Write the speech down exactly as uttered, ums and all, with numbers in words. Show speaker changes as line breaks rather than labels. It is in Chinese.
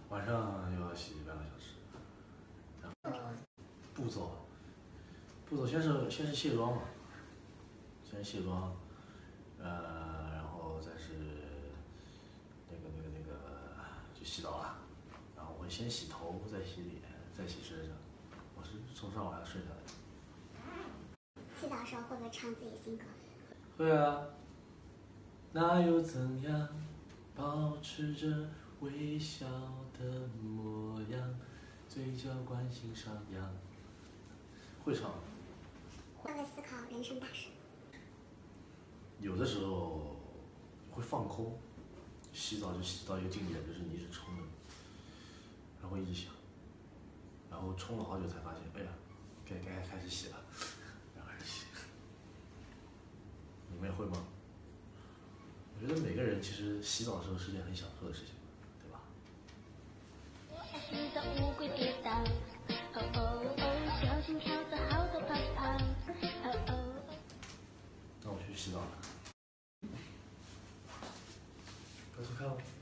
晚上又要洗半个小时。然后步骤，步骤先是先是卸妆嘛，先卸妆，呃，然后再是那个那个那个就洗澡了。然后我会先洗头，再洗脸，再洗身上。我是从上往下顺下来的。
洗澡的时候会不会唱自己的新歌？
会啊。那又怎样？保持着微笑的模样，嘴角关心上扬。会唱。
会不会思考人生大事？
有的时候会放空，洗澡就洗到一个境界，就是你一直冲着，然后一直想，然后冲了好久才发现，哎呀，该该开始洗了，然后开始洗。你们也会吗？我觉得每个人其实洗澡的时候是件很享受的事情，对吧？
乌龟跌倒，哦哦哦，小心跳蚤好多泡泡，哦哦。
那我去洗澡了，快去看哦。